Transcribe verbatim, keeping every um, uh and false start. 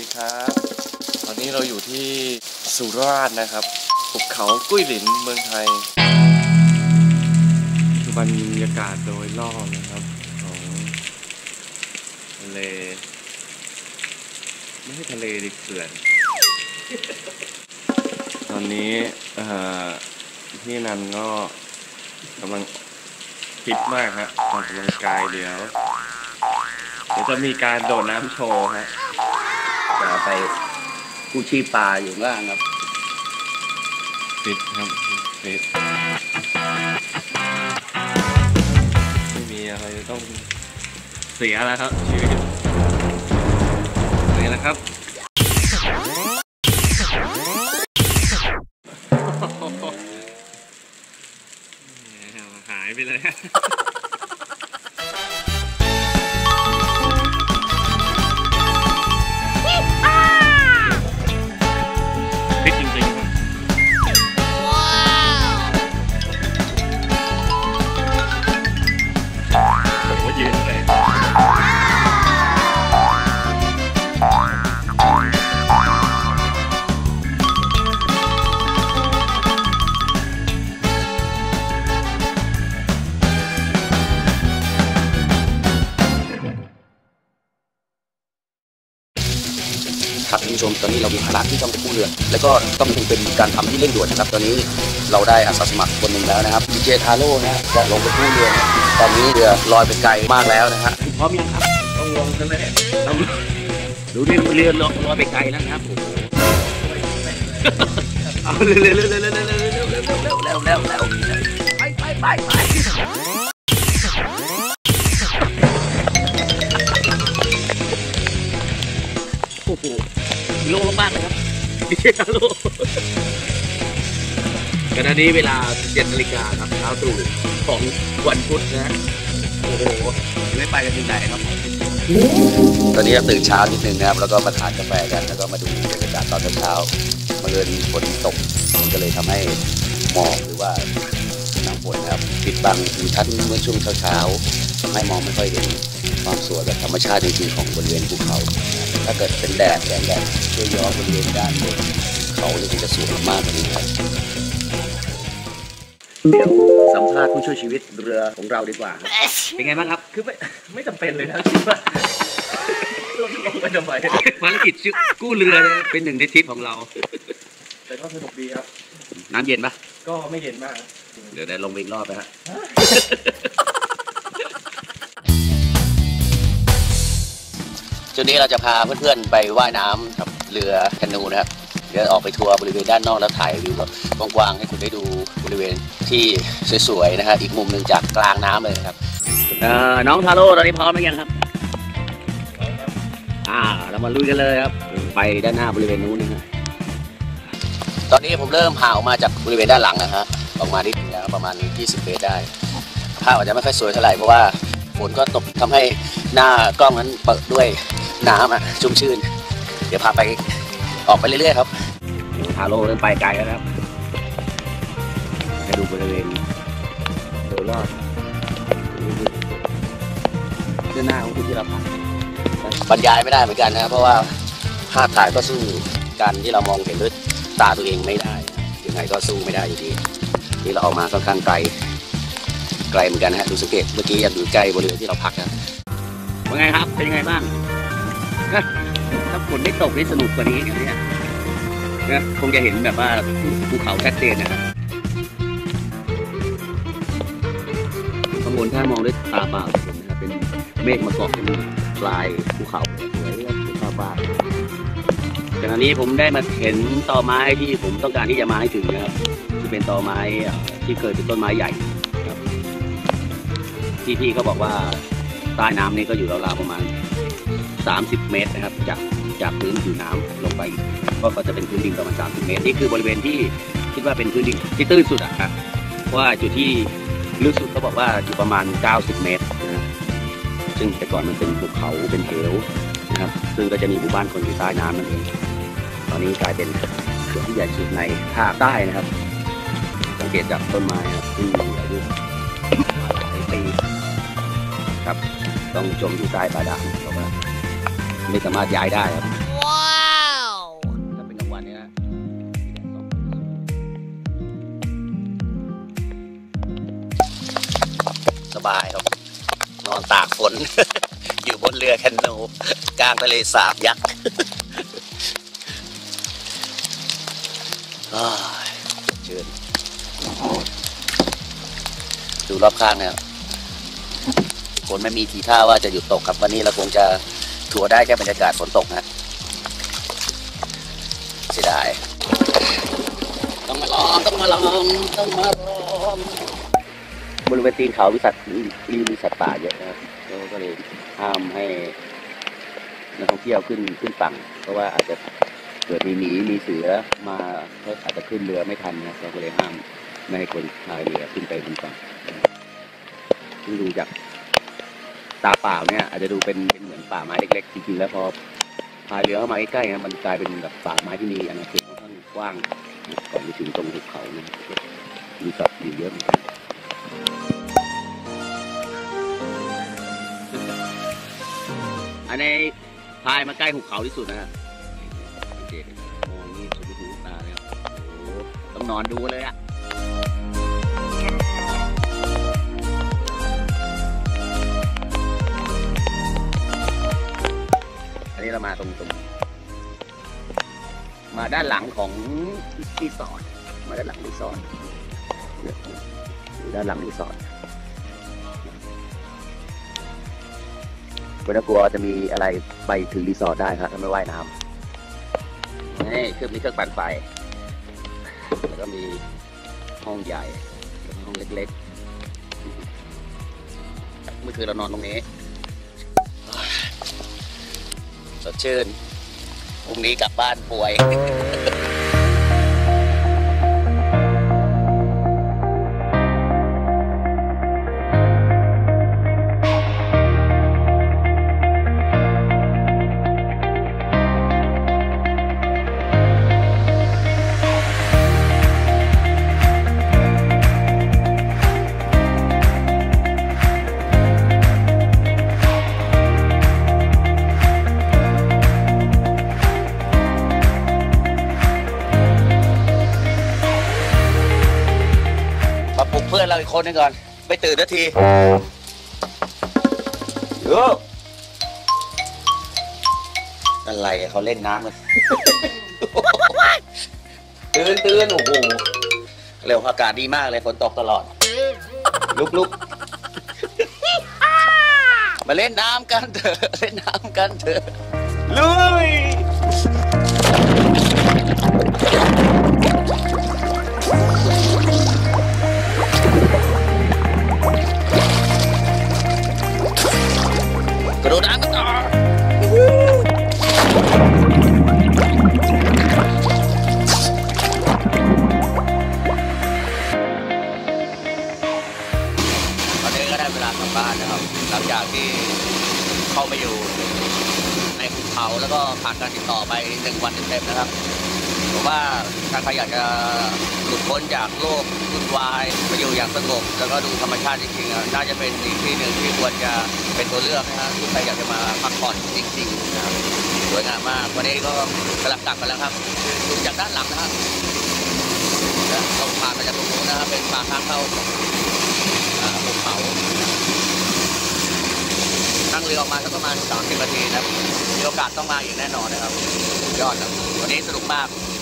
ครับตอนนี้เราอยู่ที่สุราษฎร์นะครับภูเขากุ้ยหลินเมืองไทยบรรยากาศโดยรอบนะครับของทะเลไม่ใช่ทะเลดิเขื่อนตอนนี้พี่นันก็กำลังฟิตมากฮะออกกำลังกายเดี๋ยวเดี๋ยวจะมีการโดดน้ำโชว์ฮะจะไปกู้ชีพปลาอยู่ล่างครับฟิตครับฟิตไม่มีอะไรต้องเสียแล้วครับชีวิตนี่แหละครับหายไปเลยฟิตจริงๆว้าวผมว่ายืนเลยครับคุณผู้ชมตอนนี้เรามีภาระที่ต้องไปกู้เรือแล้วก็ต้องเป็นการทำที่เร่งด่วนนะครับตอนนี้เราได้อาสาสมัครคนหนึ่งแล้วนะครับดีเจทาโร่นะจะลงไปกู้เรือตอนนี้เรือลอยไปไกลมากแล้วนะฮะพร้อมยังครับต้องลงใช่ไหมต้องดูดิเรือลอยลอยไปไกลแล้วครับผมเอาเร็วเร็วเร็วเร็วเร็วเร็วเร็วเร็วเร็วเร็วเร็วเร็วเร็วไปไปไปไปโอ้โหโล่มากเลยครับดิเจทาโร่ขณะนี้เวลาเจ็ดนาฬิกาครับเช้าตรู่ของวันพุธนะโอ้โหไม่ไปกันที่ไหนครับตอนนี้ตื่นเช้านิดนึงนะครับแล้วก็มาทานกาแฟกันแล้วก็มาดูบรรยากาศตอนเช้ามาเอิญฝนตกก็เลยทำให้หมอกหรือว่าน้ำฝนนะครับปิดบังทิวทัศน์เมื่อช่วงเช้าๆทำให้มองไม่ค่อยเห็นความสวยแบบธรรมชาติจริงๆของบริเวณภูเขาถ้าเกิดเป็นแดดแสงแดดช่วยย้อนบริเวณด้านบนเขาจะสวยมากๆเลยครับเดี๋ยวสัมภาษณ์ผู้ช่วยชีวิตเรือของเราดีกว่าเป็นไงบ้างครับคือไม่ไม่จำเป็นเลยนะคิดว่าลงไปทำไมภารกิจกู้เรือเป็นหนึ่งในทริปของเราแต่ก็สนุกดีครับน้ำเย็นปะก็ไม่เย็นมากเดี๋ยวได้ลงไปอีกรอบไปฮะจุดนี้เราจะพาเพื่อนๆไปว่ายน้ำกับเรือแคนูนะครับเดี๋ยวออกไปทัวร์บริเวณด้านนอกแล้วถ่ายวิวแบบกว้างๆให้คุณได้ดูบริเวณที่สวยๆนะครับอีกมุมหนึ่งจากกลางน้ำเลยครับน้องทาโร่ตอนนี้พร้อมหรือยังครับอ่าเรามาลุยกันเลยครับไปด้านหน้าบริเวณนู้นนะครับตอนนี้ผมเริ่มห่างออกมาจากบริเวณด้านหลังนะฮะออกมานิดนึงแล้วประมาณยี่สิบเมตรได้ภาพอาจจะไม่ค่อยสวยเท่าไหร่เพราะว่าฝนก็ตกทำให้หน้ากล้องนั้นเปิดด้วยน้ำอ่ะชุ่มชื่นเดี๋ยวพาไปออกไปเรื่อยๆครับทาโร่เริ่มไปไกลแล้วครับให้ดูบริเวณโดยรอบด้านหน้าของคุณที่เราผ่านบรรยายไม่ได้เหมือนกันนะเพราะว่าภาพถ่ายก็สู้การที่เรามองเห็นด้วยตาตัวเองไม่ได้ยังไงก็สู้ไม่ได้อยู่ดีนี่เราออกมาค่อนข้างไกลไกลเหมือนกันนะฮะดูสังเกตเมื่อกี้ยังอยู่ใกล้บริเวณที่เราพักนะว่าไงครับเป็นยังไงบ้างถ้าฝนไม่ตกนี่สนุกกว่านี้เนี่ยนะคงจะเห็นแบบว่าภูเขาชัดเจนนะครับข้างบนถ้ามองด้วยตาเปล่านะครับเป็นเมฆมาเกาะเป็นปลายภูเขาสวยและภาพวาดขณะนี้ผมได้มาเห็นตอไม้ที่ผมต้องการที่จะมาให้ถึงนะครับที่เป็นตอไม้ที่เคยเป็นต้นไม้ใหญ่ครับพี่ๆเขาบอกว่าใต้น้ำนี่ก็อยู่ราวๆประมาณสามสิบเมตรนะครับจากจากพื้นผิวน้ำลงไปก็จะเป็นพื้นดินประมาณสามสิบเมตรนี่คือบริเวณที่คิดว่าเป็นพื้นดินที่ตื้นสุดอะครับเพราะว่าจุดที่ลึกสุดเขาบอกว่าอยู่ประมาณเก้าสิบเมตรนะซึ่งแต่ก่อนมันเป็นภูเขาเป็นเหวนะครับซึ่งก็จะมีหมู่บ้านคนอยู่ใต้น้ำนั่นเองตอนนี้กลายเป็นเขื่อนที่ใหญ่สุดในภาคใต้นะครับสังเกตจากต้นไม้ครับที่มีอายุหลายปีครับต้องจมอยู่ใต้บาดาลเพราะว่าไม่สามารถย้ายได้ครับบายครับนอนตากฝน อยู่บนเรือแคนูกลางทะเลสาบยักษ์ เชิญดูรอบข้างนะครับฝนไม่มีทีท่าว่าจะหยุดตกครับวันนี้เราคงจะทัวร์ได้แค่บรรยากาศฝนตกนะเสียดายต้องมาลองต้องมาลองต้องมาลองบริเวณตีนเขาวิสัทมีมีสัตว์ป่าเยอะนะครับก็เลยห้ามให้นักท่องเที่ยวขึ้นขึ้นฝั่งเพราะว่าอาจจะเกิดมีหมีมีเสือมาเขาอาจจะขึ้นเรือไม่ทันนะเราก็เลยห้ามไม่ให้คนพายเรือขึ้นไปบนฝั่งซึ่งดูจากตาเปล่าเนี่ยอาจจะดูเป็นเป็นเหมือนป่าไม้เล็กๆจริงๆแล้วพอพายเรือเข้ามาใกล้ๆนะมันกลายเป็นแบบป่าไม้ที่มีอาณาเขตค่อนข้างกว้างก่อนไปถึงตรงหุบเขานะมีสัตว์อยู่เยอะเหมือนกันอันนี้พายมาใกล้หุบเขาที่สุดนะฮะสังเกตมองนี่สุดหูตาเลยครับโอ้ต้องนอนดูเลยอ่ะอันนี้เรามาตรงตรงมาด้านหลังของรีสอร์ทมาด้านหลังรีสอร์ทด้านหลังรีสอร์ทไม่ต้องกลัวจะมีอะไรไปถึงรีสอร์ทได้ครับถ้าไม่ว่ายน้ำนี่เครื่องมีเครื่องปั่นไฟแล้วก็มีห้องใหญ่ห้องเล็กๆเมื่อคืนเรานอนตรงนี้สดชื่นพรุ่งนี้กลับบ้านป่วยเพื่อนเราอีกคนนึงก่อนไปตื่นนาทีโอ้อะไรเขาเล่นน้ำกัน ตื่นตื่นโอ้โหเร็วอากาศดีมากเลยฝนตกตลอดลุกลุก มาเล่นน้ำกันเถอะเล่นน้ำกันเถอะลุยกระโดดน้ำกันต่อตอนนี้ก็ได้เวลากลับบ้านนะครับหลังจากที่เข้ามาอยู่ในภูเขาแล้วก็ผ่านการติดต่อไปหนึ่งวันเต็มๆนะครับผมว่าถ้าใครอยากจะหลุดพ้นจากโลกวุ่นวายมาอยู่อย่างสงบแล้วก็ดูธรรมชาติจริงๆน่าจะเป็นอีกที่หนึ่งที่ควรจะเป็นตัวเลือกนะฮะที่ใครอยากจะมาพักผ่อนจริงๆนะครับสวยงามมากวันนี้ก็กำลังกลับกันแล้วครับดูจากด้านหลังนะครับเราผ่านมาจากตรงนู้นนะครับเป็นทางทางเข้าภูเขานั่งเรือออกมาสักประมาณสามสิบนาทีนะครับมีโอกาสต้องมาอีกแน่นอนนะครับยอดครับวันนี้สนุกมาก